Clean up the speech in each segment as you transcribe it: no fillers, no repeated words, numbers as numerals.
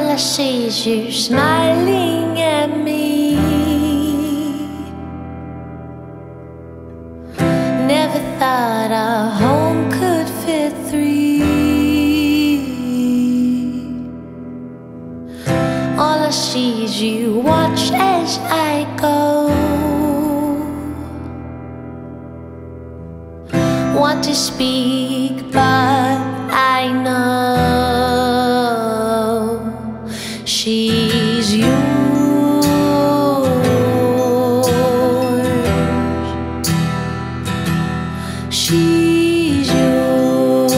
All I see is you smiling at me. Never thought a home could fit three. All I see is you watch as I go. Want to speak, but I know she's yours. She's yours.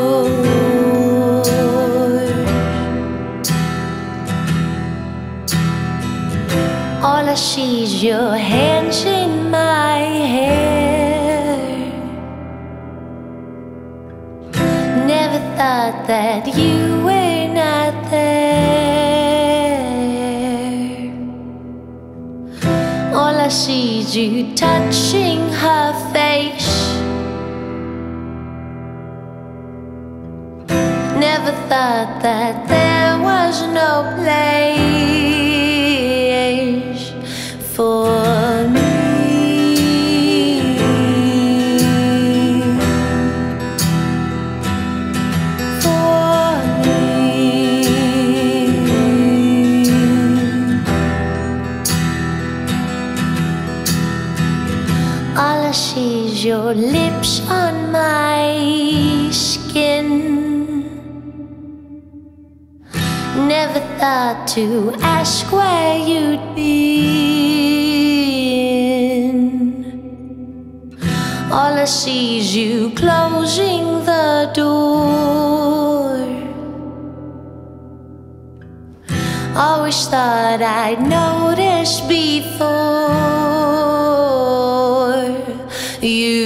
All I see is your hands in my hair. Never thought that you were not there. All I see is you touching her face. Never thought that there was no place for me. All I see is your lips on my skin. Never thought to ask where you'd been. All I see is you closing the door. Always thought I'd notice before you.